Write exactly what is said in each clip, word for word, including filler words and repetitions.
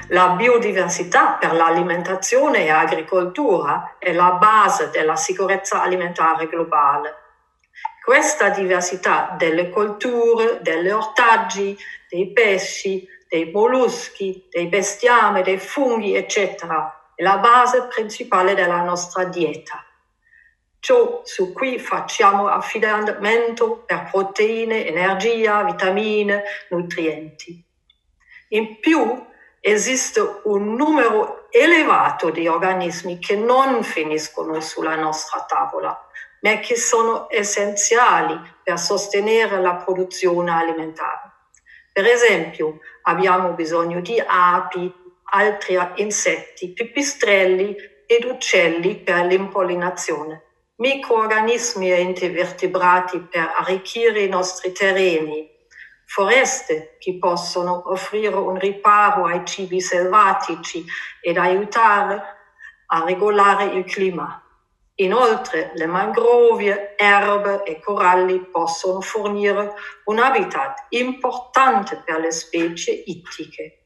La biodiversità per l'alimentazione e agricoltura è la base della sicurezza alimentare globale. Questa diversità delle colture, degli ortaggi, dei pesci, dei molluschi, dei bestiame, dei funghi, eccetera, è la base principale della nostra dieta. Ciò su cui facciamo affidamento per proteine, energia, vitamine, nutrienti. In più, esiste un numero elevato di organismi che non finiscono sulla nostra tavola, ma che sono essenziali per sostenere la produzione alimentare. Per esempio, abbiamo bisogno di api, altri insetti, pipistrelli ed uccelli per l'impollinazione, microorganismi e invertebrati per arricchire i nostri terreni, foreste che possono offrire un riparo ai cibi selvatici ed aiutare a regolare il clima. Inoltre, le mangrovie, erbe e coralli possono fornire un habitat importante per le specie ittiche.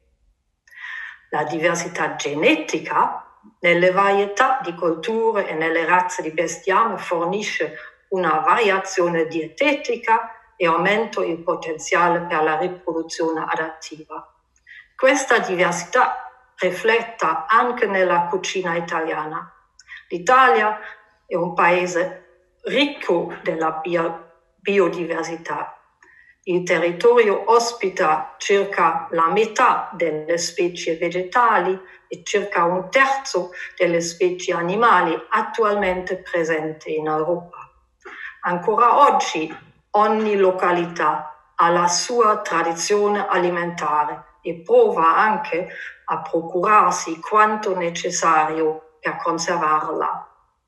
La diversità genetica nelle varietà di colture e nelle razze di bestiame fornisce una variazione dietetica e aumenta il potenziale per la riproduzione adattiva. Questa diversità rifletta anche nella cucina italiana. L'Italia è un paese ricco della bio- biodiversità. Il territorio ospita circa la metà delle specie vegetali e circa un terzo delle specie animali attualmente presenti in Europa. Ancora oggi ogni località ha la sua tradizione alimentare e prova anche a procurarsi quanto necessario per conservarla.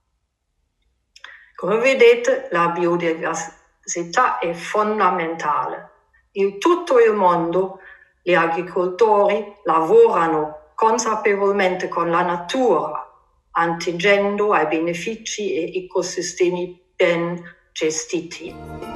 Come vedete, la biodiversità è fondamentale. In tutto il mondo gli agricoltori lavorano consapevolmente con la natura, attingendo ai benefici e ecosistemi ben gestiti.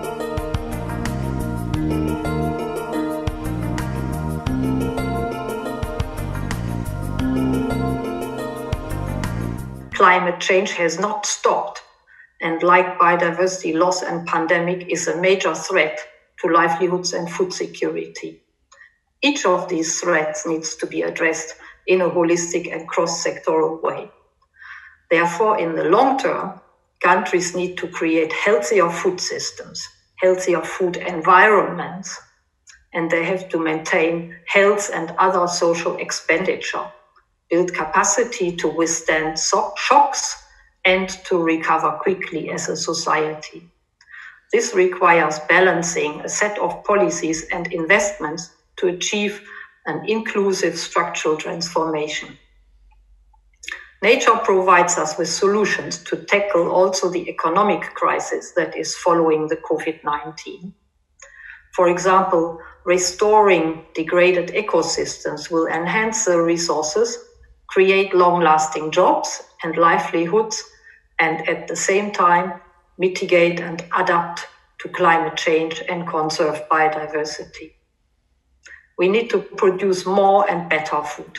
Climate change has not stopped, and like biodiversity loss and pandemic is a major threat to livelihoods and food security. Each of these threats needs to be addressed in a holistic and cross-sectoral way. Therefore, in the long term, countries need to create healthier food systems, healthier food environments, and they have to maintain health and other social expenditure, build capacity to withstand so- shocks, and to recover quickly as a society. This requires balancing a set of policies and investments to achieve an inclusive structural transformation. Nature provides us with solutions to tackle also the economic crisis that is following the COVID nineteen. For example, restoring degraded ecosystems will enhance the resources, create long-lasting jobs and livelihoods, and at the same time mitigate and adapt to climate change and conserve biodiversity. We need to produce more and better food.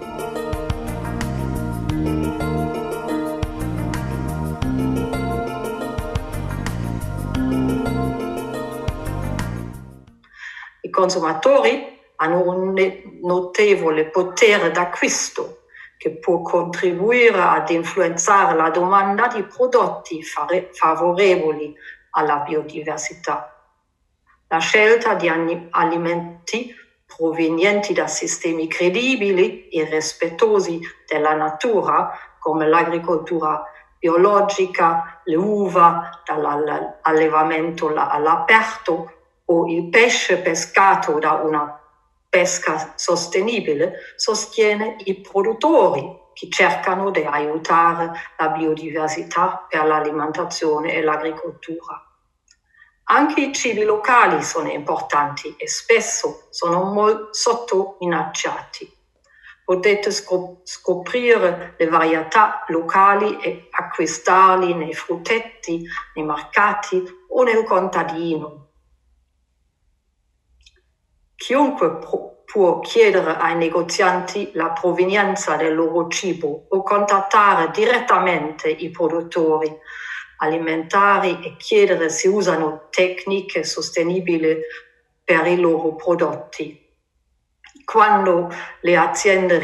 I consumatori hanno un notevole potere d'acquisto che può contribuire ad influenzare la domanda di prodotti favorevoli alla biodiversità. La scelta di alimenti provenienti da sistemi credibili e rispettosi della natura, come l'agricoltura biologica, le uva dall'allevamento all'aperto o il pesce pescato da una pesca sostenibile, sostiene i produttori che cercano di aiutare la biodiversità per l'alimentazione e l'agricoltura. Anche i cibi locali sono importanti e spesso sono molto sottominacciati. Potete scop- scoprire le varietà locali e acquistarli nei frutteti, nei mercati o nel contadino. Chiunque pro- può chiedere ai negozianti la provenienza del loro cibo o contattare direttamente i produttori alimentari e chiedere se usano tecniche sostenibili per i loro prodotti. Quando le aziende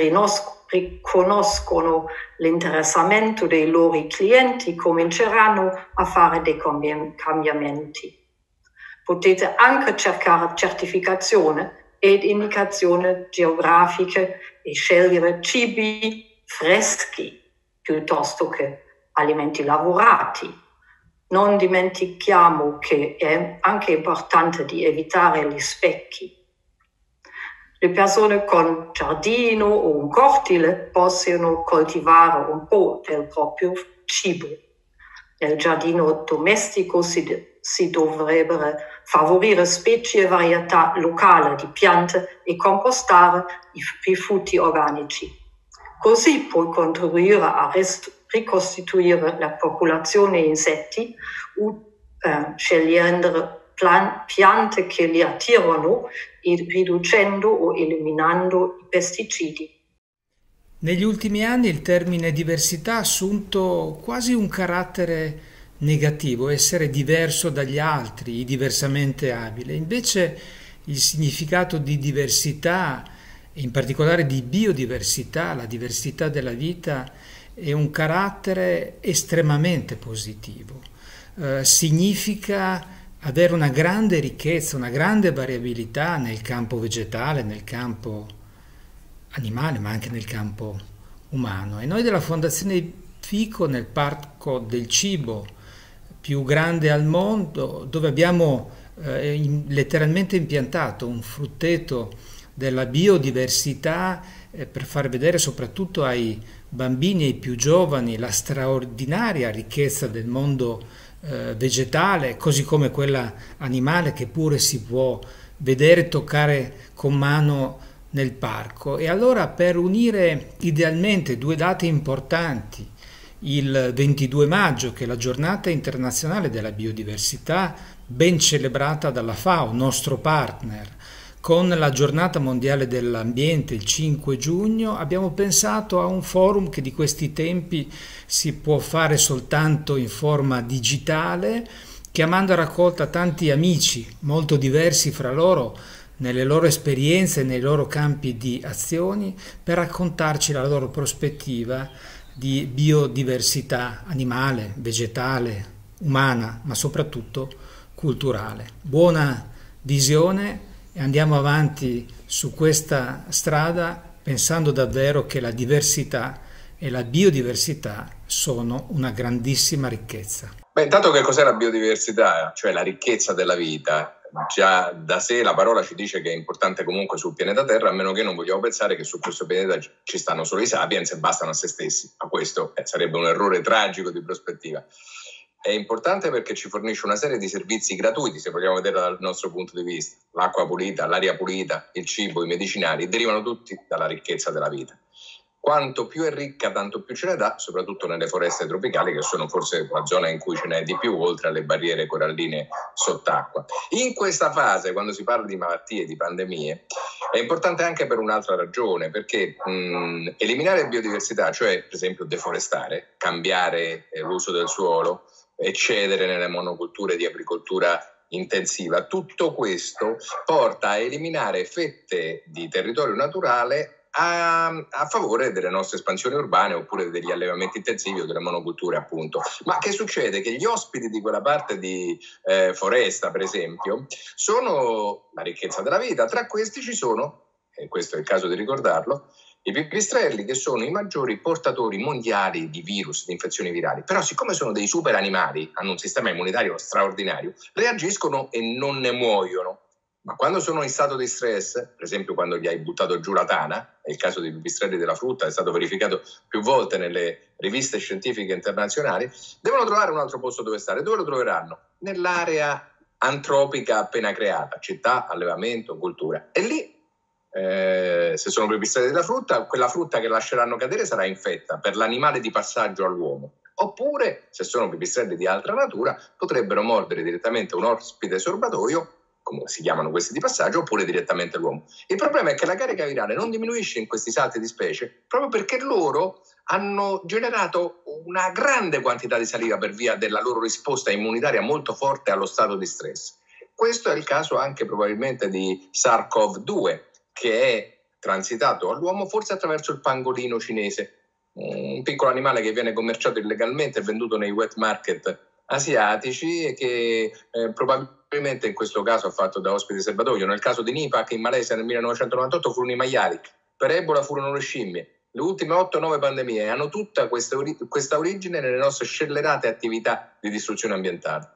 riconoscono l'interessamento dei loro clienti, cominceranno a fare dei cambiamenti. Potete anche cercare certificazione ed indicazioni geografiche e scegliere cibi freschi piuttosto che alimenti lavorati. Non dimentichiamo che è anche importante di evitare gli sprechi. Le persone con giardino o un cortile possono coltivare un po' del proprio cibo. Nel giardino domestico si, si dovrebbero favorire specie e varietà locali di piante e compostare i rifiuti organici. Così puoi contribuire a rest- ricostituire la popolazione di insetti eh, scegliendo plan- piante che li attirano e riducendo o eliminando i pesticidi. Negli ultimi anni il termine diversità ha assunto quasi un carattere negativo, essere diverso dagli altri, diversamente abile. Invece il significato di diversità, in particolare di biodiversità, la diversità della vita, è un carattere estremamente positivo. Eh, significa avere una grande ricchezza, una grande variabilità nel campo vegetale, nel campo animale, ma anche nel campo umano. E noi della Fondazione Fico, nel Parco del Cibo più grande al mondo, dove abbiamo eh, in, letteralmente impiantato un frutteto della biodiversità eh, per far vedere soprattutto ai bambini e ai più giovani la straordinaria ricchezza del mondo eh, vegetale, così come quella animale che pure si può vedere e toccare con mano nel parco. E allora, per unire idealmente due date importanti, il ventidue maggio, che è la giornata internazionale della biodiversità, ben celebrata dalla FAO, nostro partner, con la giornata mondiale dell'ambiente il cinque giugno, abbiamo pensato a un forum che di questi tempi si può fare soltanto in forma digitale, chiamando a raccolta tanti amici molto diversi fra loro nelle loro esperienze, nei loro campi di azioni, per raccontarci la loro prospettiva di biodiversità animale, vegetale, umana, ma soprattutto culturale. Buona visione e andiamo avanti su questa strada pensando davvero che la diversità e la biodiversità sono una grandissima ricchezza. Beh, intanto che cos'è la biodiversità? Cioè la ricchezza della vita. Già da sé la parola ci dice che è importante comunque sul pianeta Terra, a meno che non vogliamo pensare che su questo pianeta ci stanno solo i sapiens e bastano a se stessi. Ma questo eh, sarebbe un errore tragico di prospettiva. È importante perché ci fornisce una serie di servizi gratuiti, se vogliamo vedere dal nostro punto di vista. L'acqua pulita, l'aria pulita, il cibo, i medicinali, derivano tutti dalla ricchezza della vita. Quanto più è ricca, tanto più ce ne dà, soprattutto nelle foreste tropicali, che sono forse la zona in cui ce n'è di più, oltre alle barriere coralline sott'acqua. In questa fase, quando si parla di malattie, di pandemie, è importante anche per un'altra ragione, perché mh, eliminare biodiversità, cioè per esempio deforestare, cambiare eh, l'uso del suolo, eccedere nelle monoculture di agricoltura intensiva, tutto questo porta a eliminare fette di territorio naturale A, a favore delle nostre espansioni urbane oppure degli allevamenti intensivi o delle monoculture, appunto. Ma che succede? Che gli ospiti di quella parte di eh, foresta, per esempio, sono la ricchezza della vita. Tra questi ci sono, e questo è il caso di ricordarlo, i pipistrelli, che sono i maggiori portatori mondiali di virus, di infezioni virali. Però siccome sono dei super animali, hanno un sistema immunitario straordinario, reagiscono e non ne muoiono. Ma quando sono in stato di stress, per esempio quando gli hai buttato giù la tana, è il caso dei pipistrelli della frutta, è stato verificato più volte nelle riviste scientifiche internazionali, devono trovare un altro posto dove stare. Dove lo troveranno? Nell'area antropica appena creata, città, allevamento, cultura. E lì, eh, se sono pipistrelli della frutta, quella frutta che lasceranno cadere sarà infetta per l'animale di passaggio all'uomo. Oppure, se sono pipistrelli di altra natura, potrebbero mordere direttamente un ospite serbatoio come si chiamano questi di passaggio, oppure direttamente l'uomo. Il problema è che la carica virale non diminuisce in questi salti di specie proprio perché loro hanno generato una grande quantità di saliva per via della loro risposta immunitaria molto forte allo stato di stress. Questo è il caso anche probabilmente di SARS-CoV due, che è transitato all'uomo forse attraverso il pangolino cinese, un piccolo animale che viene commerciato illegalmente e venduto nei wet market asiatici e che eh, probabilmente in questo caso ha fatto da ospite serbatoio. Nel caso di Nipah in Malesia nel millenovecentonovantotto furono i maiali, per Ebola furono le scimmie. Le ultime otto nove pandemie hanno tutta questa, ori- questa origine nelle nostre scellerate attività di distruzione ambientale.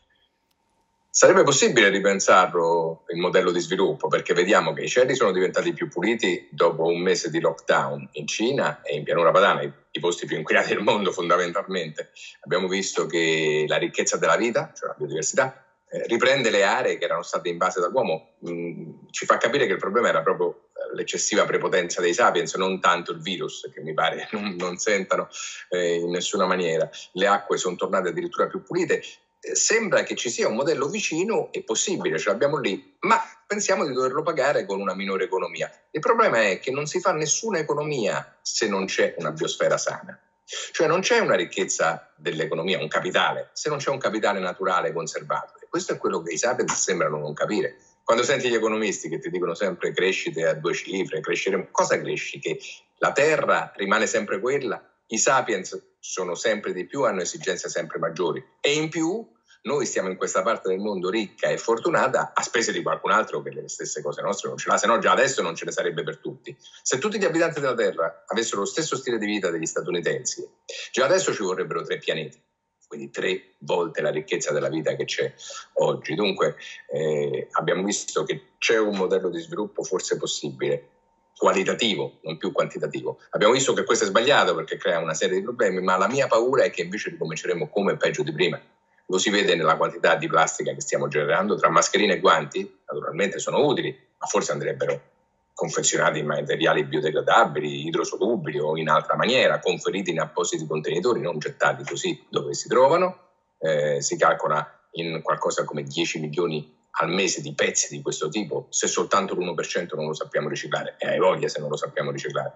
Sarebbe possibile ripensarlo il modello di sviluppo, perché vediamo che i cieli sono diventati più puliti dopo un mese di lockdown in Cina e in Pianura Padana, i, i posti più inquinati del mondo fondamentalmente. Abbiamo visto che la ricchezza della vita, cioè la biodiversità, eh, riprende le aree che erano state invase dall'uomo. Mm, ci fa capire che il problema era proprio l'eccessiva prepotenza dei sapiens, non tanto il virus, che mi pare non, non sentano eh, in nessuna maniera. Le acque sono tornate addirittura più pulite. Sembra che ci sia un modello vicino e possibile, ce l'abbiamo lì, ma pensiamo di doverlo pagare con una minore economia. Il problema è che non si fa nessuna economia se non c'è una biosfera sana. Cioè non c'è una ricchezza dell'economia, un capitale, se non c'è un capitale naturale conservato. E questo è quello che i sapiens sembrano non capire. Quando senti gli economisti che ti dicono sempre crescite a due cifre, cresceremo, cosa cresci? Che la terra rimane sempre quella? I sapiens sono sempre di più, hanno esigenze sempre maggiori e in più noi stiamo in questa parte del mondo ricca e fortunata a spese di qualcun altro che le stesse cose nostre non ce l'ha, se no già adesso non ce ne sarebbe per tutti. Se tutti gli abitanti della Terra avessero lo stesso stile di vita degli statunitensi, già adesso ci vorrebbero tre pianeti, quindi tre volte la ricchezza della vita che c'è oggi. Dunque eh, abbiamo visto che c'è un modello di sviluppo forse possibile, qualitativo, non più quantitativo. Abbiamo visto che questo è sbagliato perché crea una serie di problemi, ma la mia paura è che invece ricominceremo come peggio di prima. Lo si vede nella quantità di plastica che stiamo generando, tra mascherine e guanti, naturalmente sono utili, ma forse andrebbero confezionati in materiali biodegradabili, idrosolubili o in altra maniera, conferiti in appositi contenitori, non gettati così dove si trovano. Eh, si calcola in qualcosa come dieci milioni al mese di pezzi di questo tipo, se soltanto l'uno per cento non lo sappiamo riciclare, e hai voglia se non lo sappiamo riciclare.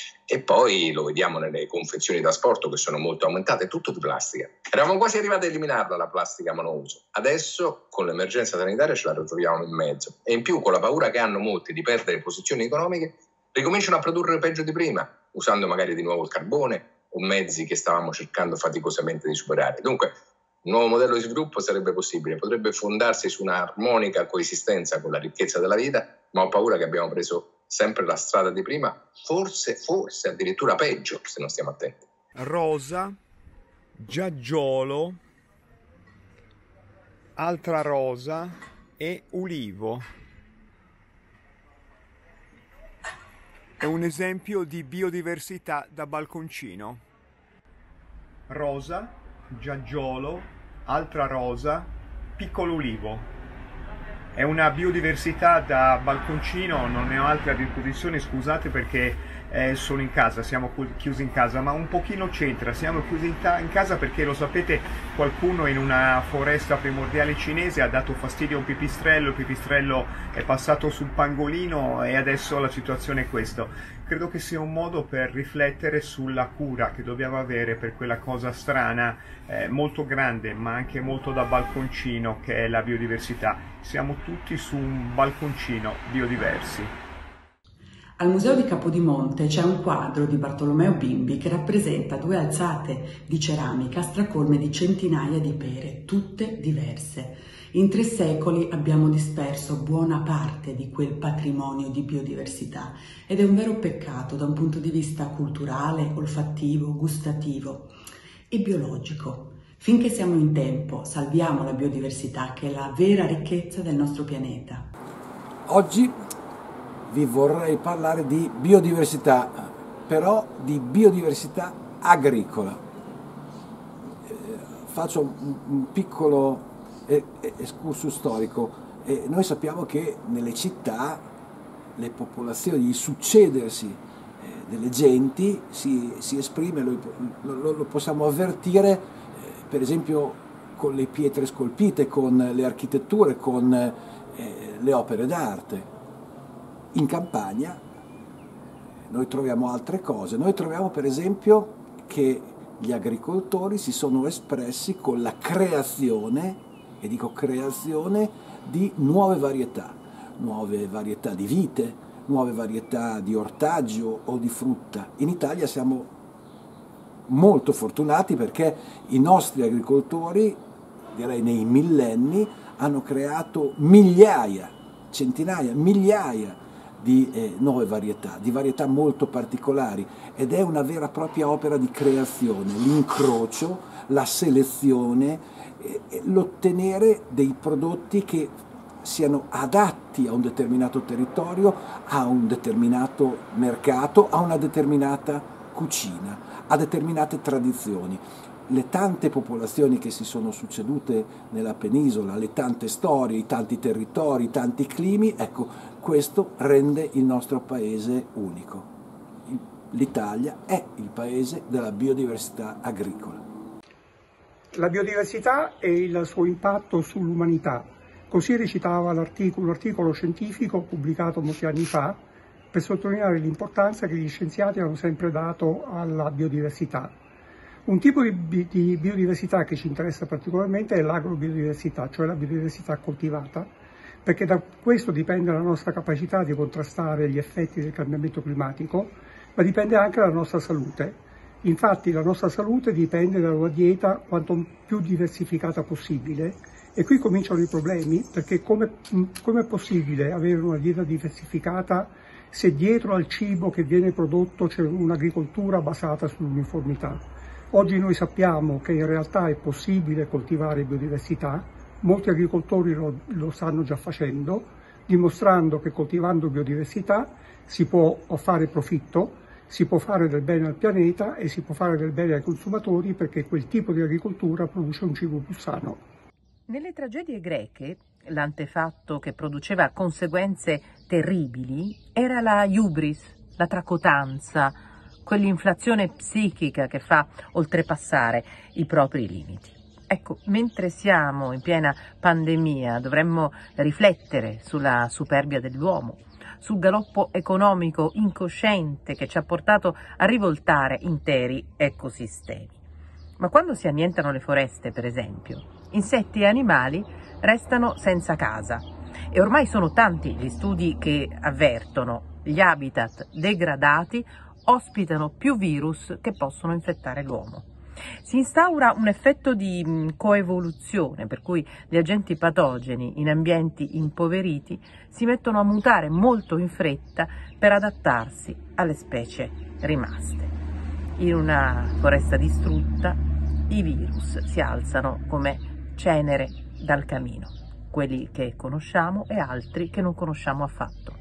E poi lo vediamo nelle confezioni da sport che sono molto aumentate, tutto di plastica. Eravamo quasi arrivati a eliminarla la plastica monouso, adesso con l'emergenza sanitaria ce la ritroviamo in mezzo e in più con la paura che hanno molti di perdere posizioni economiche ricominciano a produrre peggio di prima, usando magari di nuovo il carbone o mezzi che stavamo cercando faticosamente di superare. Dunque un nuovo modello di sviluppo sarebbe possibile, potrebbe fondarsi su un'armonica coesistenza con la ricchezza della vita, ma ho paura che abbiamo preso sempre la strada di prima, forse, forse addirittura peggio se non stiamo attenti. Rosa, Giaggiolo, altra rosa e ulivo. È un esempio di biodiversità da balconcino. Rosa, Giaggiolo, altra rosa, piccolo ulivo. È una biodiversità da balconcino, non ne ho altre a disposizione, scusate perché eh, sono in casa, siamo chiusi in casa, ma un pochino c'entra, siamo chiusi in, in casa perché lo sapete, qualcuno in una foresta primordiale cinese ha dato fastidio a un pipistrello, il pipistrello è passato sul pangolino e adesso la situazione è questa. Credo che sia un modo per riflettere sulla cura che dobbiamo avere per quella cosa strana, eh, molto grande ma anche molto da balconcino che è la biodiversità. Siamo tutti su un balconcino biodiversi. Al Museo di Capodimonte c'è un quadro di Bartolomeo Bimbi che rappresenta due alzate di ceramica stracolme di centinaia di pere, tutte diverse. In tre secoli abbiamo disperso buona parte di quel patrimonio di biodiversità ed è un vero peccato da un punto di vista culturale, olfattivo, gustativo e biologico. Finché siamo in tempo, salviamo la biodiversità che è la vera ricchezza del nostro pianeta. Oggi vi vorrei parlare di biodiversità, però di biodiversità agricola. Eh, faccio un, un piccolo excursus storico. Eh, noi sappiamo che nelle città le popolazioni, il succedersi eh, delle genti si, si esprime, lo, lo, lo possiamo avvertire eh, per esempio con le pietre scolpite, con le architetture, con eh, eh, le opere d'arte. In Campania noi troviamo altre cose, noi troviamo per esempio che gli agricoltori si sono espressi con la creazione, e dico creazione, di nuove varietà, nuove varietà di vite, nuove varietà di ortaggio o di frutta. In Italia siamo molto fortunati perché i nostri agricoltori, direi nei millenni, hanno creato migliaia, centinaia, migliaia di eh, nuove varietà, di varietà molto particolari, ed è una vera e propria opera di creazione, l'incrocio, la selezione, eh, l'ottenere dei prodotti che siano adatti a un determinato territorio, a un determinato mercato, a una determinata cucina, a determinate tradizioni. Le tante popolazioni che si sono succedute nella penisola, le tante storie, i tanti territori, i tanti climi, ecco, questo rende il nostro paese unico. L'Italia è il paese della biodiversità agricola. La biodiversità e il suo impatto sull'umanità. Così recitava l'articolo, un articolo scientifico pubblicato molti anni fa per sottolineare l'importanza che gli scienziati hanno sempre dato alla biodiversità. Un tipo di, di biodiversità che ci interessa particolarmente è l'agrobiodiversità, cioè la biodiversità coltivata, perché da questo dipende la nostra capacità di contrastare gli effetti del cambiamento climatico, ma dipende anche la nostra salute. Infatti la nostra salute dipende da una dieta quanto più diversificata possibile, e qui cominciano i problemi, perché come, come è possibile avere una dieta diversificata se dietro al cibo che viene prodotto c'è un'agricoltura basata sull'uniformità? Oggi noi sappiamo che in realtà è possibile coltivare biodiversità, molti agricoltori lo, lo stanno già facendo, dimostrando che coltivando biodiversità si può fare profitto, si può fare del bene al pianeta e si può fare del bene ai consumatori, perché quel tipo di agricoltura produce un cibo più sano. Nelle tragedie greche, l'antefatto che produceva conseguenze terribili era la hubris, la tracotanza, quell'inflazione psichica che fa oltrepassare i propri limiti. Ecco, mentre siamo in piena pandemia dovremmo riflettere sulla superbia dell'uomo, sul galoppo economico incosciente che ci ha portato a rivoltare interi ecosistemi. Ma quando si annientano le foreste, per esempio, insetti e animali restano senza casa, e ormai sono tanti gli studi che avvertono gli habitat degradati ospitano più virus che possono infettare l'uomo. Si instaura un effetto di coevoluzione, per cui gli agenti patogeni in ambienti impoveriti si mettono a mutare molto in fretta per adattarsi alle specie rimaste. In una foresta distrutta i virus si alzano come cenere dal camino, quelli che conosciamo e altri che non conosciamo affatto.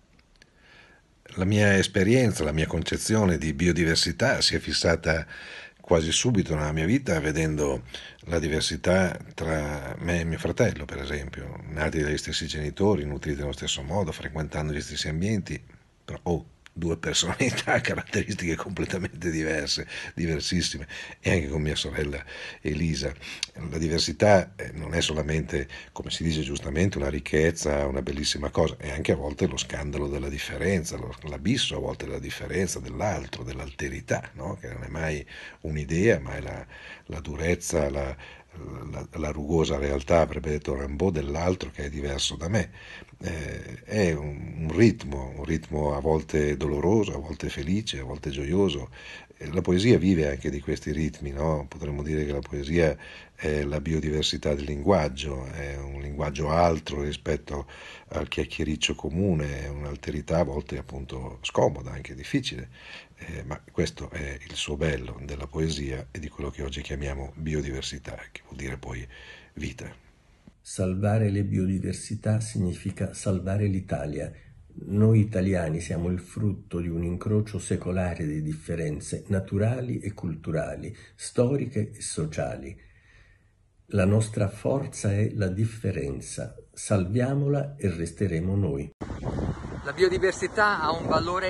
La mia esperienza, la mia concezione di biodiversità si è fissata quasi subito nella mia vita vedendo la diversità tra me e mio fratello, per esempio, nati dagli stessi genitori, nutriti nello stesso modo, frequentando gli stessi ambienti, però oh, due personalità, caratteristiche completamente diverse, diversissime, e anche con mia sorella Elisa. La diversità non è solamente, come si dice giustamente, una ricchezza, una bellissima cosa, è anche a volte lo scandalo della differenza, l'abisso a volte della differenza, dell'altro, dell'alterità, no? Che non è mai un'idea, ma è la, la durezza, la, la, la rugosa realtà, avrebbe detto Rimbaud, dell'altro che è diverso da me. Eh, è un, un ritmo, un ritmo a volte doloroso, a volte felice, a volte gioioso. Eh, la poesia vive anche di questi ritmi, no? Potremmo dire che la poesia è la biodiversità del linguaggio, è un linguaggio altro rispetto al chiacchiericcio comune, è un'alterità a volte appunto scomoda, anche difficile, eh, ma questo è il suo bello della poesia e di quello che oggi chiamiamo biodiversità, che vuol dire poi vita. Salvare le biodiversità significa salvare l'Italia. Noi italiani siamo il frutto di un incrocio secolare di differenze naturali e culturali, storiche e sociali. La nostra forza è la differenza. Salviamola e resteremo noi. La biodiversità ha un valore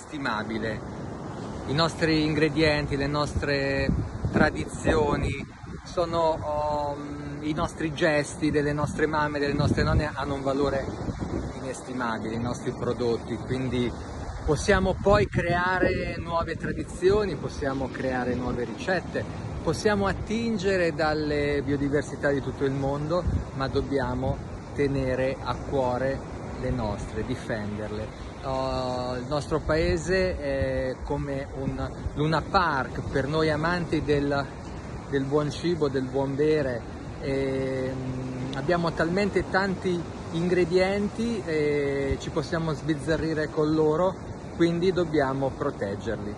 inestimabile. I nostri ingredienti, le nostre tradizioni, sono um, i nostri gesti delle nostre mamme, delle nostre nonne, hanno un valore inestimabile, i nostri prodotti, quindi possiamo poi creare nuove tradizioni, possiamo creare nuove ricette, possiamo attingere dalle biodiversità di tutto il mondo, ma dobbiamo tenere a cuore le nostre, difenderle. Uh, il nostro paese è come un Luna Park per noi amanti del, del buon cibo, del buon bere. E, um, abbiamo talmente tanti ingredienti e ci possiamo sbizzarrire con loro, quindi dobbiamo proteggerli.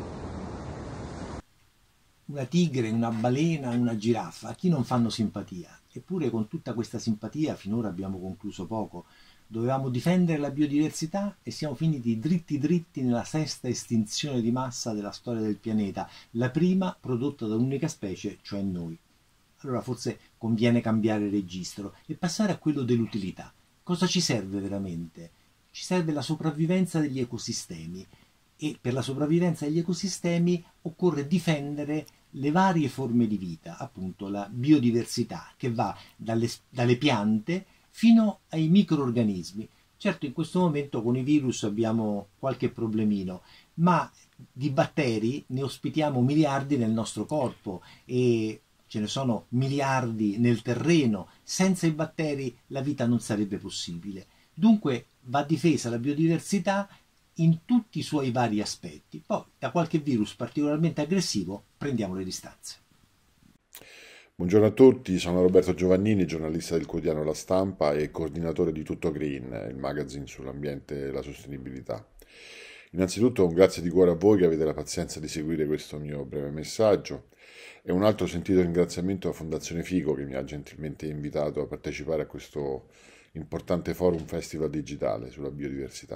Una tigre, una balena, una giraffa, a chi non fanno simpatia? Eppure con tutta questa simpatia finora abbiamo concluso poco. Dovevamo difendere la biodiversità e siamo finiti dritti dritti nella sesta estinzione di massa della storia del pianeta, la prima prodotta da un'unica specie, cioè noi. Allora forse conviene cambiare registro e passare a quello dell'utilità. Cosa ci serve veramente? Ci serve la sopravvivenza degli ecosistemi e per la sopravvivenza degli ecosistemi occorre difendere le varie forme di vita, appunto la biodiversità che va dalle, dalle piante fino ai microorganismi. Certo, in questo momento con i virus abbiamo qualche problemino, ma di batteri ne ospitiamo miliardi nel nostro corpo e ce ne sono miliardi nel terreno. Senza i batteri la vita non sarebbe possibile. Dunque va difesa la biodiversità in tutti i suoi vari aspetti. Poi da qualche virus particolarmente aggressivo prendiamo le distanze. Buongiorno a tutti, sono Roberto Giovannini, giornalista del quotidiano La Stampa e coordinatore di Tutto Green, il magazine sull'ambiente e la sostenibilità. Innanzitutto un grazie di cuore a voi che avete la pazienza di seguire questo mio breve messaggio e un altro sentito ringraziamento alla Fondazione Fico che mi ha gentilmente invitato a partecipare a questo importante forum festival digitale sulla biodiversità.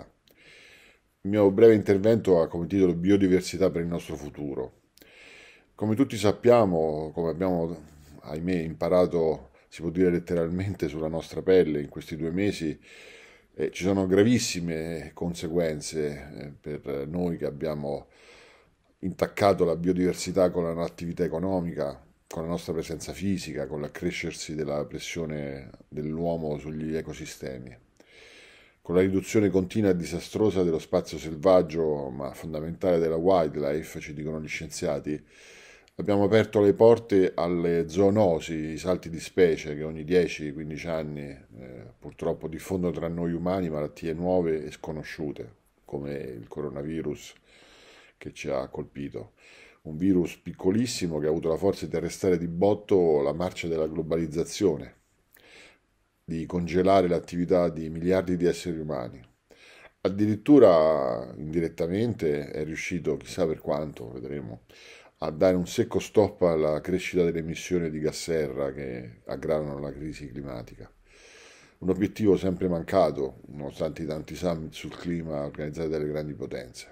Il mio breve intervento ha come titolo Biodiversità per il nostro futuro. Come tutti sappiamo, come abbiamo ahimè imparato, si può dire letteralmente, sulla nostra pelle in questi due mesi, eh, ci sono gravissime conseguenze eh, per noi che abbiamo intaccato la biodiversità con l'attività economica, con la nostra presenza fisica, con l'accrescersi della pressione dell'uomo sugli ecosistemi. Con la riduzione continua e disastrosa dello spazio selvaggio, ma fondamentale della wildlife, ci dicono gli scienziati, abbiamo aperto le porte alle zoonosi, i salti di specie che ogni dieci quindici anni eh, purtroppo diffondono tra noi umani malattie nuove e sconosciute, come il coronavirus che ci ha colpito. Un virus piccolissimo che ha avuto la forza di arrestare di botto la marcia della globalizzazione, di congelare l'attività di miliardi di esseri umani. Addirittura indirettamente è riuscito, chissà per quanto, vedremo, a dare un secco stop alla crescita delle emissioni di gas serra che aggravano la crisi climatica. Un obiettivo sempre mancato, nonostante i tanti summit sul clima organizzati dalle grandi potenze.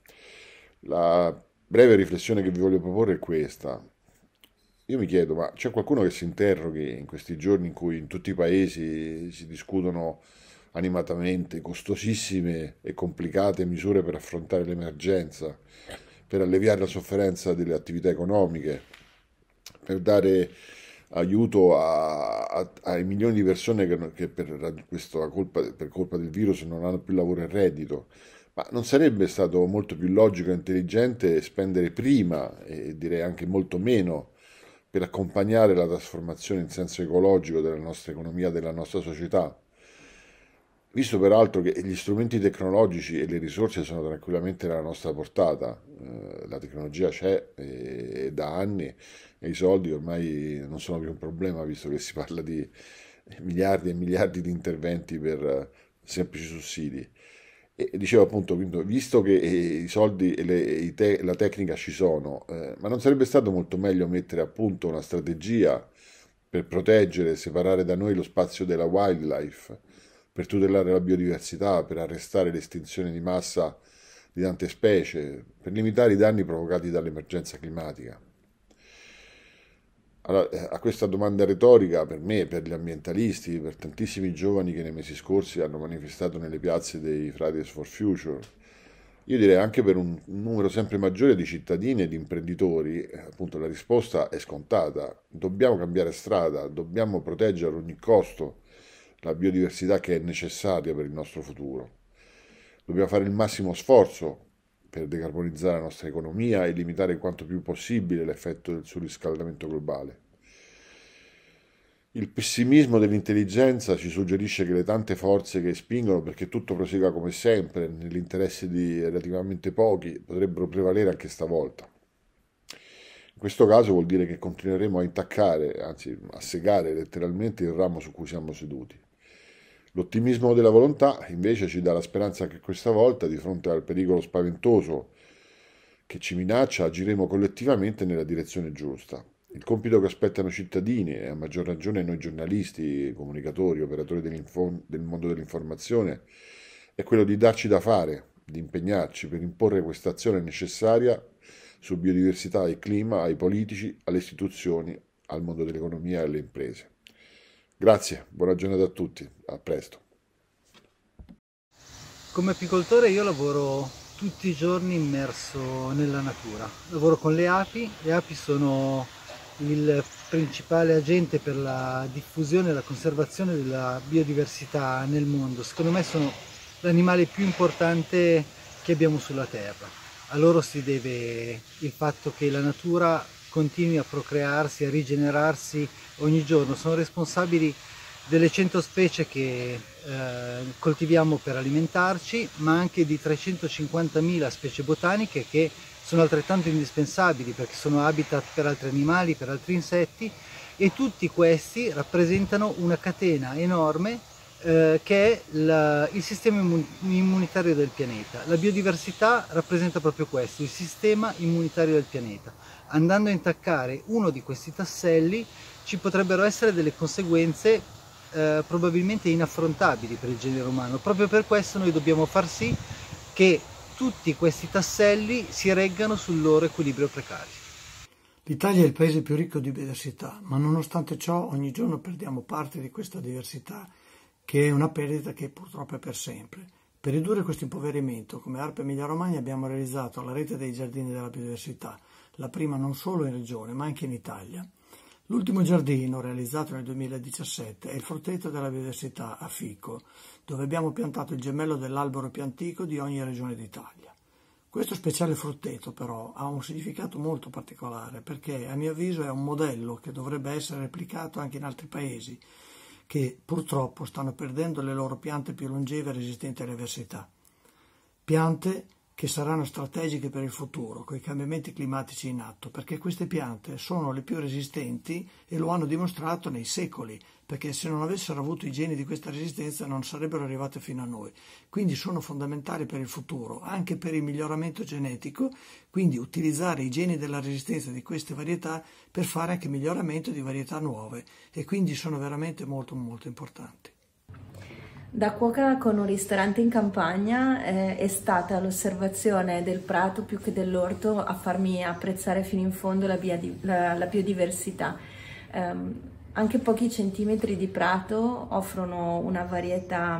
La breve riflessione che vi voglio proporre è questa. Io mi chiedo, ma c'è qualcuno che si interroghi in questi giorni in cui in tutti i paesi si discutono animatamente costosissime e complicate misure per affrontare l'emergenza, per alleviare la sofferenza delle attività economiche, per dare aiuto a, a, ai milioni di persone che, che per, questa colpa, per colpa del virus non hanno più lavoro e reddito. Ma non sarebbe stato molto più logico e intelligente spendere prima, e direi anche molto meno, per accompagnare la trasformazione in senso ecologico della nostra economia, della nostra società? Visto peraltro che gli strumenti tecnologici e le risorse sono tranquillamente alla nostra portata, eh, la tecnologia c'è eh, da anni e i soldi ormai non sono più un problema, visto che si parla di miliardi e miliardi di interventi per eh, semplici sussidi. E dicevo appunto, visto che eh, i soldi e, le, i te, la tecnica ci sono, eh, ma non sarebbe stato molto meglio mettere a punto una strategia per proteggere e separare da noi lo spazio della wildlife, per tutelare la biodiversità, per arrestare l'estinzione di massa di tante specie, per limitare i danni provocati dall'emergenza climatica? Allora, a questa domanda retorica, per me, per gli ambientalisti, per tantissimi giovani che nei mesi scorsi hanno manifestato nelle piazze dei Fridays for Future, Io direi anche per un numero sempre maggiore di cittadini e di imprenditori, eh, appunto la risposta è scontata. Dobbiamo cambiare strada, dobbiamo proteggere ad ogni costo la biodiversità che è necessaria per il nostro futuro. Dobbiamo fare il massimo sforzo per decarbonizzare la nostra economia e limitare quanto più possibile l'effetto del surriscaldamento globale. Il pessimismo dell'intelligenza ci suggerisce che le tante forze che spingono perché tutto prosegua come sempre, nell'interesse di relativamente pochi, potrebbero prevalere anche stavolta. In questo caso vuol dire che continueremo a intaccare, anzi a segare letteralmente il ramo su cui siamo seduti. L'ottimismo della volontà invece ci dà la speranza che questa volta, di fronte al pericolo spaventoso che ci minaccia, agiremo collettivamente nella direzione giusta. Il compito che aspettano i cittadini, e a maggior ragione noi giornalisti, comunicatori, operatori del mondo dell'informazione, è quello di darci da fare, di impegnarci per imporre questa azione necessaria su biodiversità e clima ai politici, alle istituzioni, al mondo dell'economia e alle imprese. Grazie, buona giornata a tutti, a presto. Come apicoltore io lavoro tutti i giorni immerso nella natura, lavoro con le api, le api sono il principale agente per la diffusione e la conservazione della biodiversità nel mondo. Secondo me sono l'animale più importante che abbiamo sulla Terra. A loro si deve il fatto che la natura continui a procrearsi, a rigenerarsi ogni giorno. Sono responsabili delle cento specie che eh, coltiviamo per alimentarci, ma anche di trecentocinquantamila specie botaniche che sono altrettanto indispensabili perché sono habitat per altri animali, per altri insetti, e tutti questi rappresentano una catena enorme eh, che è la, il sistema immunitario del pianeta. La biodiversità rappresenta proprio questo, il sistema immunitario del pianeta. Andando a intaccare uno di questi tasselli ci potrebbero essere delle conseguenze eh, probabilmente inaffrontabili per il genere umano. Proprio per questo noi dobbiamo far sì che tutti questi tasselli si reggano sul loro equilibrio precario. L'Italia è il paese più ricco di biodiversità, ma nonostante ciò ogni giorno perdiamo parte di questa diversità, che è una perdita che purtroppo è per sempre. Per ridurre questo impoverimento, come ARPA Emilia Romagna abbiamo realizzato la rete dei giardini della biodiversità, la prima non solo in regione ma anche in Italia. L'ultimo giardino, realizzato nel duemiladiciassette, è il frutteto della biodiversità a Fico, dove abbiamo piantato il gemello dell'albero più antico di ogni regione d'Italia. Questo speciale frutteto però ha un significato molto particolare perché a mio avviso è un modello che dovrebbe essere replicato anche in altri paesi che purtroppo stanno perdendo le loro piante più longeve e resistenti alle avversità. Piante che saranno strategiche per il futuro, con i cambiamenti climatici in atto, perché queste piante sono le più resistenti e lo hanno dimostrato nei secoli, perché se non avessero avuto i geni di questa resistenza non sarebbero arrivate fino a noi. Quindi sono fondamentali per il futuro, anche per il miglioramento genetico, quindi utilizzare i geni della resistenza di queste varietà per fare anche miglioramento di varietà nuove e quindi sono veramente molto molto importanti. Da cuoca con un ristorante in campagna eh, è stata l'osservazione del prato più che dell'orto a farmi apprezzare fino in fondo la, biodi- la, la biodiversità. Um, anche pochi centimetri di prato offrono una varietà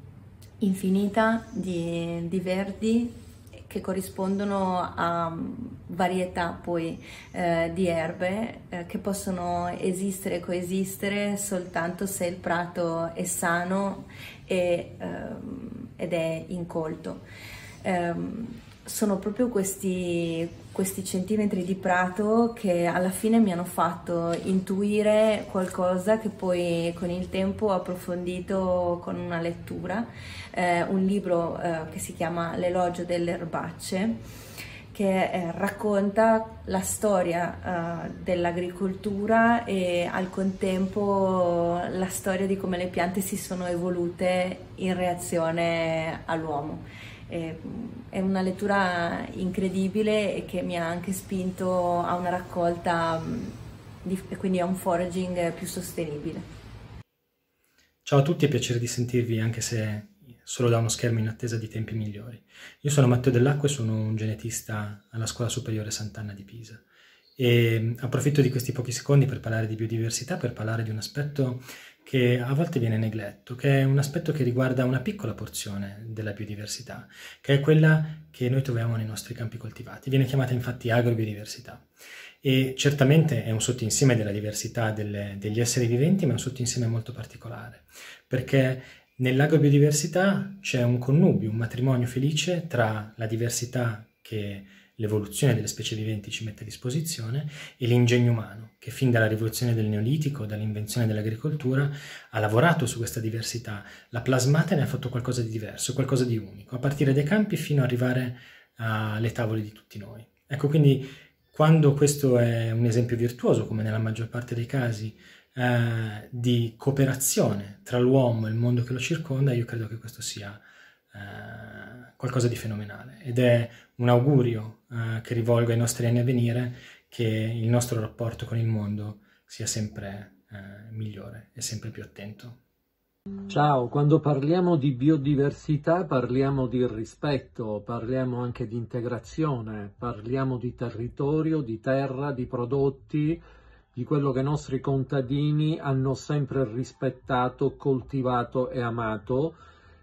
infinita di, di verdi che corrispondono a varietà poi eh, di erbe eh, che possono esistere e coesistere soltanto se il prato è sano e, ehm, ed è incolto. Um, sono proprio questi, questi centimetri di prato che alla fine mi hanno fatto intuire qualcosa che poi con il tempo ho approfondito con una lettura, eh, un libro eh, che si chiama L'elogio delle erbacce, che eh, racconta la storia eh, dell'agricoltura e al contempo la storia di come le piante si sono evolute in reazione all'uomo. È una lettura incredibile e che mi ha anche spinto a una raccolta e quindi a un foraging più sostenibile. Ciao a tutti, è piacere di sentirvi anche se solo da uno schermo in attesa di tempi migliori. Io sono Matteo Dell'Acqua e sono un genetista alla Scuola Superiore Sant'Anna di Pisa e approfitto di questi pochi secondi per parlare di biodiversità, per parlare di un aspetto che a volte viene negletto, che è un aspetto che riguarda una piccola porzione della biodiversità, che è quella che noi troviamo nei nostri campi coltivati. Viene chiamata infatti agrobiodiversità e certamente è un sottoinsieme della diversità delle, degli esseri viventi, ma è un sottoinsieme molto particolare, perché nell'agrobiodiversità c'è un connubio, un matrimonio felice tra la diversità che l'evoluzione delle specie viventi ci mette a disposizione e l'ingegno umano, che fin dalla rivoluzione del Neolitico, dall'invenzione dell'agricoltura, ha lavorato su questa diversità, l'ha plasmata e ne ha fatto qualcosa di diverso, qualcosa di unico, a partire dai campi fino ad arrivare alle tavole di tutti noi. Ecco, quindi quando questo è un esempio virtuoso, come nella maggior parte dei casi, eh, di cooperazione tra l'uomo e il mondo che lo circonda, io credo che questo sia eh, qualcosa di fenomenale ed è un augurio eh, che rivolgo ai nostri anni a venire, che il nostro rapporto con il mondo sia sempre eh, migliore e sempre più attento. Ciao, quando parliamo di biodiversità parliamo di rispetto, parliamo anche di integrazione, parliamo di territorio, di terra, di prodotti, di quello che i nostri contadini hanno sempre rispettato, coltivato e amato,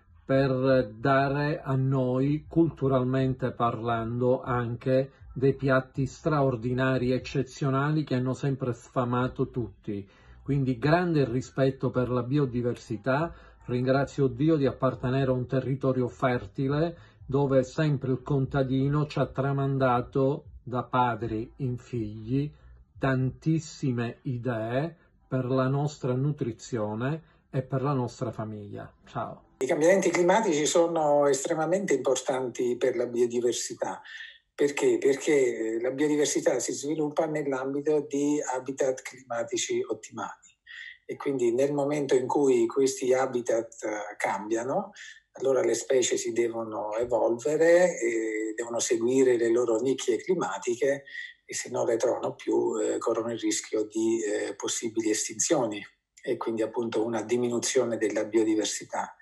per dare a noi, culturalmente parlando, anche dei piatti straordinari, eccezionali, che hanno sempre sfamato tutti. Quindi grande rispetto per la biodiversità, ringrazio Dio di appartenere a un territorio fertile, dove sempre il contadino ci ha tramandato da padri in figli tantissime idee per la nostra nutrizione e per la nostra famiglia. Ciao. I cambiamenti climatici sono estremamente importanti per la biodiversità. Perché? Perché la biodiversità si sviluppa nell'ambito di habitat climatici ottimali e quindi nel momento in cui questi habitat cambiano, allora le specie si devono evolvere, e devono seguire le loro nicchie climatiche e se non le trovano più eh, corrono il rischio di eh, possibili estinzioni e quindi appunto una diminuzione della biodiversità.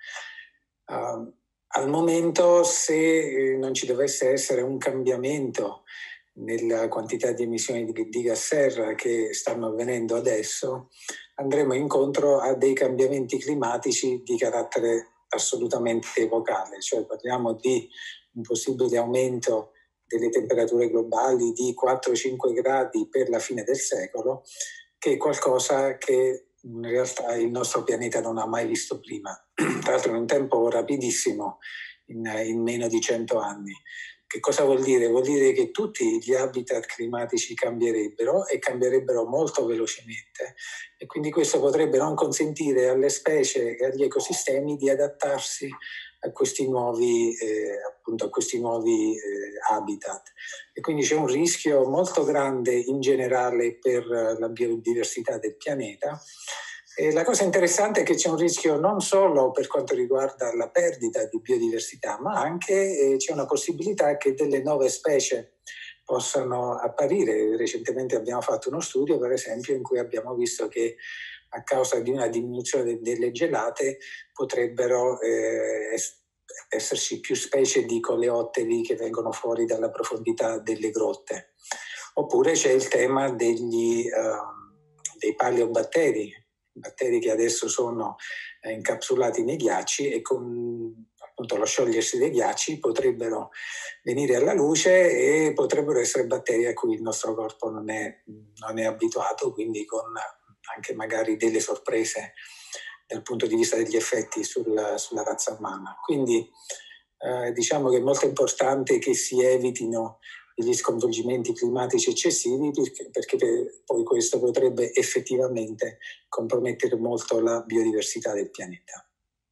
Uh, al momento, se non ci dovesse essere un cambiamento nella quantità di emissioni di, di gas serra che stanno avvenendo adesso, andremo incontro a dei cambiamenti climatici di carattere assolutamente epocale, cioè parliamo di un possibile aumento delle temperature globali di quattro cinque gradi per la fine del secolo, che è qualcosa che in realtà il nostro pianeta non ha mai visto prima, tra l'altro in un tempo rapidissimo, in, in meno di cento anni. Che cosa vuol dire? Vuol dire che tutti gli habitat climatici cambierebbero e cambierebbero molto velocemente e quindi questo potrebbe non consentire alle specie e agli ecosistemi di adattarsi a questi nuovi, eh, appunto a questi nuovi eh, habitat. E quindi c'è un rischio molto grande in generale per la biodiversità del pianeta. E la cosa interessante è che c'è un rischio non solo per quanto riguarda la perdita di biodiversità, ma anche eh, c'è una possibilità che delle nuove specie possano apparire. Recentemente abbiamo fatto uno studio, per esempio, in cui abbiamo visto che a causa di una diminuzione delle gelate potrebbero eh, esserci più specie di coleotteri che vengono fuori dalla profondità delle grotte. Oppure c'è il tema degli, uh, dei paleobatteri, batteri che adesso sono eh, incapsulati nei ghiacci e con appunto lo sciogliersi dei ghiacci potrebbero venire alla luce e potrebbero essere batteri a cui il nostro corpo non è, non è abituato, quindi con anche magari delle sorprese dal punto di vista degli effetti sul, sulla razza umana. Quindi eh, diciamo che è molto importante che si evitino gli sconvolgimenti climatici eccessivi perché, perché per, poi questo potrebbe effettivamente compromettere molto la biodiversità del pianeta.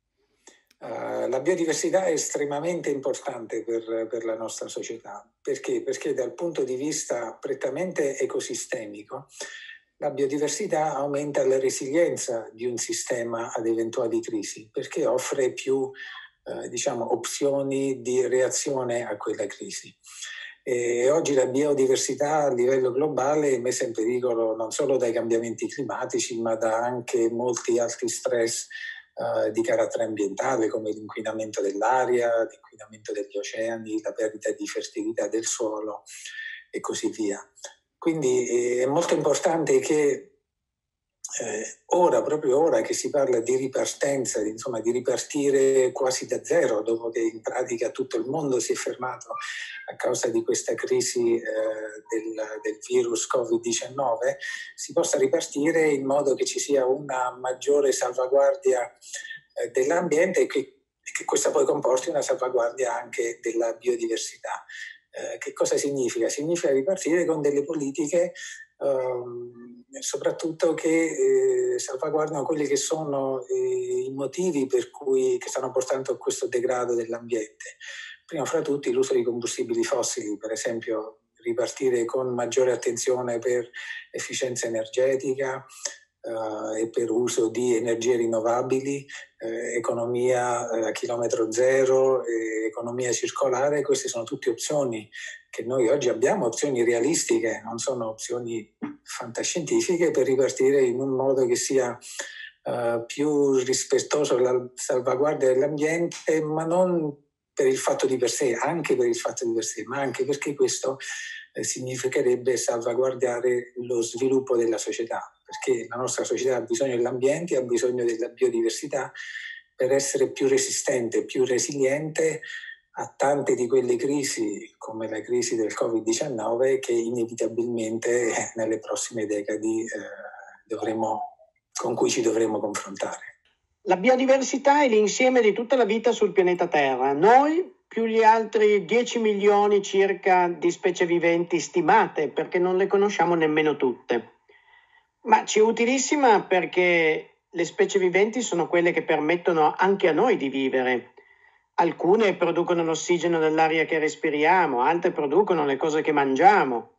Uh, la biodiversità è estremamente importante per, per la nostra società. Perché? Perché dal punto di vista prettamente ecosistemico la biodiversità aumenta la resilienza di un sistema ad eventuali crisi perché offre più eh, diciamo, opzioni di reazione a quella crisi. E oggi la biodiversità a livello globale è messa in pericolo non solo dai cambiamenti climatici ma da anche molti altri stress uh, di carattere ambientale come l'inquinamento dell'aria, l'inquinamento degli oceani, la perdita di fertilità del suolo e così via. Quindi è molto importante che eh, ora, proprio ora che si parla di ripartenza, di, insomma di ripartire quasi da zero, dopo che in pratica tutto il mondo si è fermato a causa di questa crisi eh, del, del virus covid diciannove, si possa ripartire in modo che ci sia una maggiore salvaguardia eh, dell'ambiente e che, che questa poi comporti una salvaguardia anche della biodiversità. Eh, che cosa significa? Significa ripartire con delle politiche ehm, soprattutto che eh, salvaguardano quelli che sono eh, i motivi per cui che stanno portando a questo degrado dell'ambiente. Prima fra tutti l'uso di combustibili fossili, per esempio ripartire con maggiore attenzione per efficienza energetica eh, e per uso di energie rinnovabili, eh, economia a chilometro zero, eh, economia circolare. Queste sono tutte opzioni che noi oggi abbiamo, opzioni realistiche, non sono opzioni fantascientifiche, per ripartire in un modo che sia uh, più rispettoso della salvaguardia dell'ambiente, ma non per il fatto di per sé, anche per il fatto di per sé, ma anche perché questo eh, significherebbe salvaguardare lo sviluppo della società, perché la nostra società ha bisogno dell'ambiente, ha bisogno della biodiversità per essere più resistente, più resiliente a tante di quelle crisi, come la crisi del covid diciannove, che inevitabilmente eh, nelle prossime decadi eh, dovremo, con cui ci dovremo confrontare. La biodiversità è l'insieme di tutta la vita sul pianeta Terra. Noi più gli altri dieci milioni circa di specie viventi stimate, perché non le conosciamo nemmeno tutte. Ma ci è utilissima perché le specie viventi sono quelle che permettono anche a noi di vivere. Alcune producono l'ossigeno dell'aria che respiriamo, altre producono le cose che mangiamo,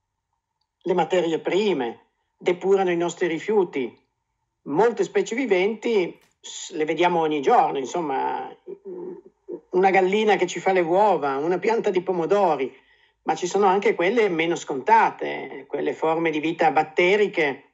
le materie prime, depurano i nostri rifiuti. Molte specie viventi le vediamo ogni giorno, insomma, una gallina che ci fa le uova, una pianta di pomodori, ma ci sono anche quelle meno scontate, quelle forme di vita batteriche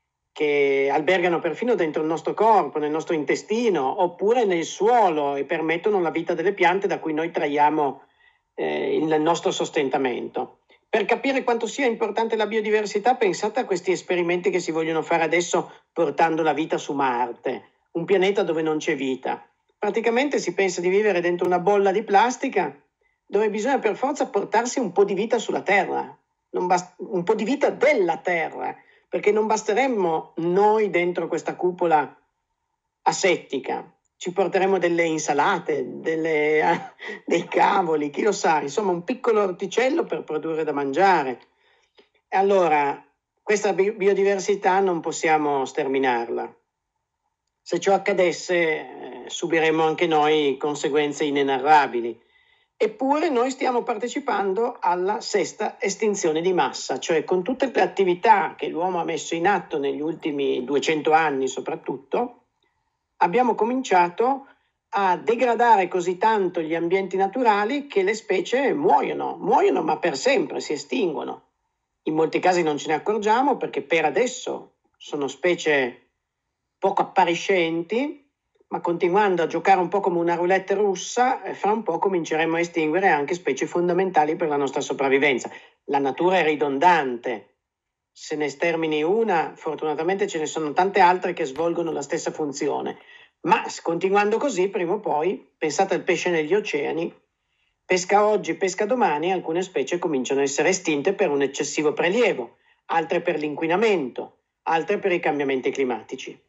che albergano perfino dentro il nostro corpo, nel nostro intestino, oppure nel suolo e permettono la vita delle piante da cui noi traiamo eh, il nostro sostentamento. Per capire quanto sia importante la biodiversità, pensate a questi esperimenti che si vogliono fare adesso portando la vita su Marte, un pianeta dove non c'è vita. Praticamente si pensa di vivere dentro una bolla di plastica dove bisogna per forza portarsi un po' di vita sulla Terra, non bast- un po' di vita della Terra, perché non basteremmo noi dentro questa cupola asettica, ci porteremo delle insalate, delle, ah, dei cavoli, chi lo sa, insomma un piccolo orticello per produrre da mangiare. E allora questa bi- biodiversità non possiamo sterminarla. Se ciò accadesse eh, subiremmo anche noi conseguenze inenarrabili. Eppure noi stiamo partecipando alla sesta estinzione di massa, cioè con tutte le attività che l'uomo ha messo in atto negli ultimi duecento anni soprattutto, abbiamo cominciato a degradare così tanto gli ambienti naturali che le specie muoiono, muoiono ma per sempre, si estinguono. In molti casi non ce ne accorgiamo perché per adesso sono specie poco appariscenti, ma continuando a giocare un po' come una roulette russa, fra un po' cominceremo a estinguere anche specie fondamentali per la nostra sopravvivenza. La natura è ridondante, se ne stermini una, fortunatamente ce ne sono tante altre che svolgono la stessa funzione, ma continuando così, prima o poi, pensate al pesce negli oceani, pesca oggi, pesca domani, alcune specie cominciano a essere estinte per un eccessivo prelievo, altre per l'inquinamento, altre per i cambiamenti climatici.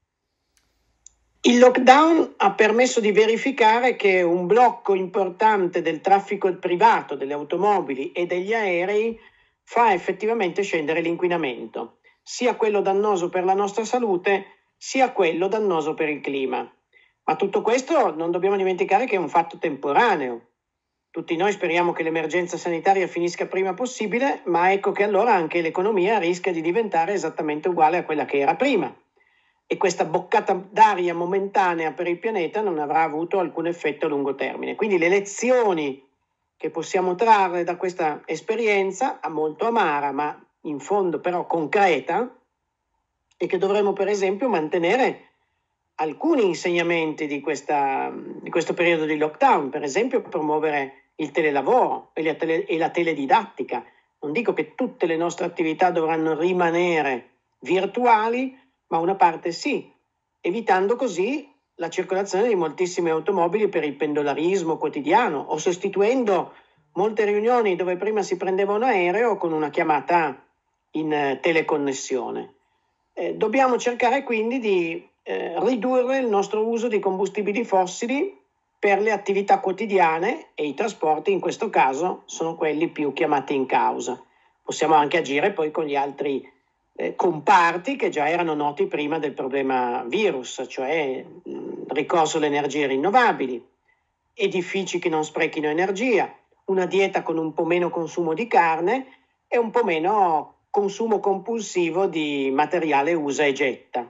Il lockdown ha permesso di verificare che un blocco importante del traffico privato, delle automobili e degli aerei fa effettivamente scendere l'inquinamento, sia quello dannoso per la nostra salute, sia quello dannoso per il clima. Ma tutto questo non dobbiamo dimenticare che è un fatto temporaneo. Tutti noi speriamo che l'emergenza sanitaria finisca prima possibile, ma ecco che allora anche l'economia rischia di diventare esattamente uguale a quella che era prima. E questa boccata d'aria momentanea per il pianeta non avrà avuto alcun effetto a lungo termine. Quindi le lezioni che possiamo trarre da questa esperienza, molto amara, ma in fondo però concreta, è che dovremo per esempio mantenere alcuni insegnamenti di, questa, di questo periodo di lockdown, per esempio promuovere il telelavoro e la, tele, e la teledidattica. Non dico che tutte le nostre attività dovranno rimanere virtuali, ma una parte sì, evitando così la circolazione di moltissime automobili per il pendolarismo quotidiano o sostituendo molte riunioni dove prima si prendeva un aereo con una chiamata in eh, teleconnessione. Eh, dobbiamo cercare quindi di eh, ridurre il nostro uso di combustibili fossili per le attività quotidiane e i trasporti in questo caso sono quelli più chiamati in causa. Possiamo anche agire poi con gli altri eh, comparti che già erano noti prima del problema virus, cioè mh, ricorso alle energie rinnovabili, edifici che non sprechino energia, una dieta con un po' meno consumo di carne e un po' meno consumo compulsivo di materiale usa e getta.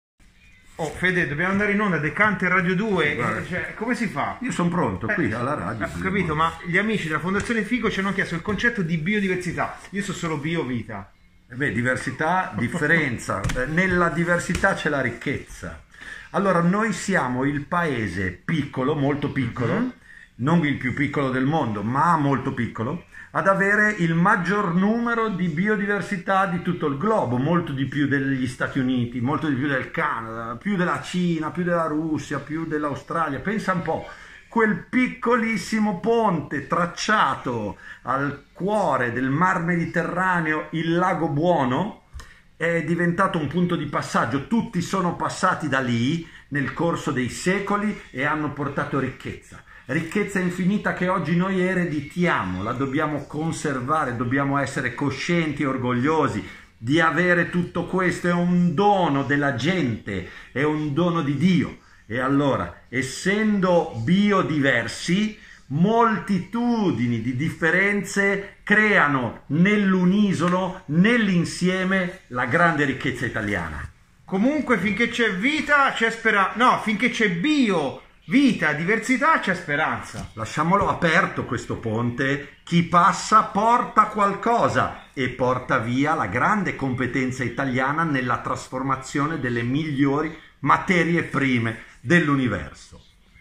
Oh Fede, dobbiamo andare in onda, Decante Radio due, Guarda. cioè, come si fa? Io sono pronto qui Eh, alla radio. Ho capito, ma gli amici della Fondazione Fico ci hanno chiesto il concetto di biodiversità. Io so solo biovita. Eh Beh, diversità, differenza. Eh, Nella diversità c'è la ricchezza. Allora, noi siamo il paese piccolo, molto piccolo, Mm-hmm. non il più piccolo del mondo, ma molto piccolo, ad avere il maggior numero di biodiversità di tutto il globo, molto di più degli Stati Uniti, molto di più del Canada, più della Cina, più della Russia, più dell'Australia. Pensa un po', quel piccolissimo ponte tracciato al cuore del Mar Mediterraneo, il Lago Buono, è diventato un punto di passaggio. Tutti sono passati da lì nel corso dei secoli e hanno portato ricchezza. Ricchezza infinita che oggi noi ereditiamo, la dobbiamo conservare, dobbiamo essere coscienti e orgogliosi di avere tutto questo. È un dono della gente, è un dono di Dio. E allora, essendo biodiversi, moltitudini di differenze creano nell'unisono, nell'insieme, la grande ricchezza italiana. Comunque finché c'è vita c'è speranza, no, finché c'è bio, vita, diversità c'è speranza. Lasciamolo aperto questo ponte, chi passa porta qualcosa e porta via la grande competenza italiana nella trasformazione delle migliori materie prime dell'universo.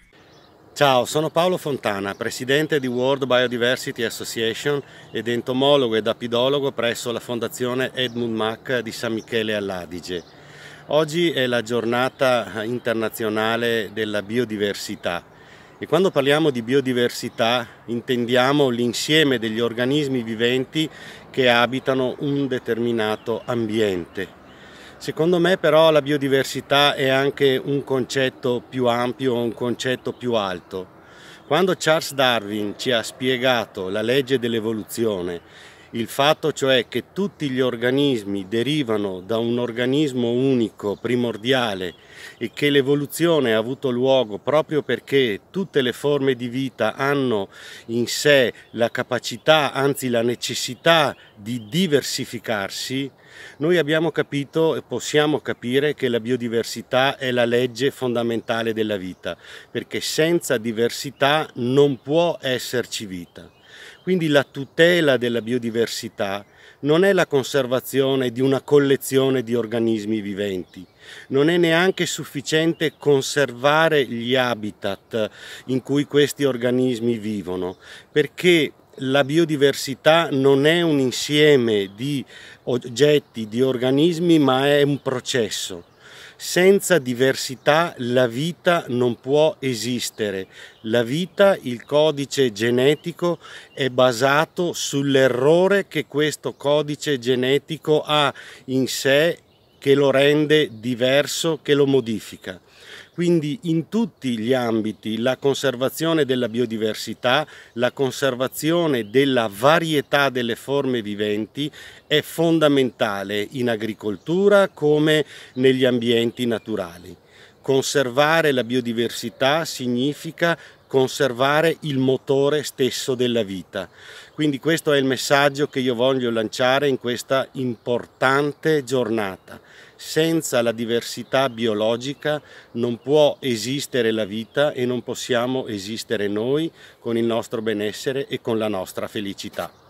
Ciao, sono Paolo Fontana, presidente di World Biodiversity Association ed entomologo ed apidologo presso la Fondazione Edmund Mack di San Michele all'Adige. Oggi è la giornata internazionale della biodiversità e quando parliamo di biodiversità intendiamo l'insieme degli organismi viventi che abitano un determinato ambiente. Secondo me però la biodiversità è anche un concetto più ampio, un concetto più alto. Quando Charles Darwin ci ha spiegato la legge dell'evoluzione, il fatto cioè che tutti gli organismi derivano da un organismo unico, primordiale, e che l'evoluzione ha avuto luogo proprio perché tutte le forme di vita hanno in sé la capacità, anzi la necessità di diversificarsi, noi abbiamo capito e possiamo capire che la biodiversità è la legge fondamentale della vita, perché senza diversità non può esserci vita. Quindi la tutela della biodiversità non è la conservazione di una collezione di organismi viventi, non è neanche sufficiente conservare gli habitat in cui questi organismi vivono, perché la biodiversità non è un insieme di oggetti, di organismi, ma è un processo. Senza diversità la vita non può esistere. La vita, il codice genetico, è basato sull'errore che questo codice genetico ha in sé, che lo rende diverso, che lo modifica. Quindi in tutti gli ambiti la conservazione della biodiversità, la conservazione della varietà delle forme viventi è fondamentale in agricoltura come negli ambienti naturali. Conservare la biodiversità significa conservare il motore stesso della vita. Quindi questo è il messaggio che io voglio lanciare in questa importante giornata. Senza la diversità biologica non può esistere la vita e non possiamo esistere noi con il nostro benessere e con la nostra felicità.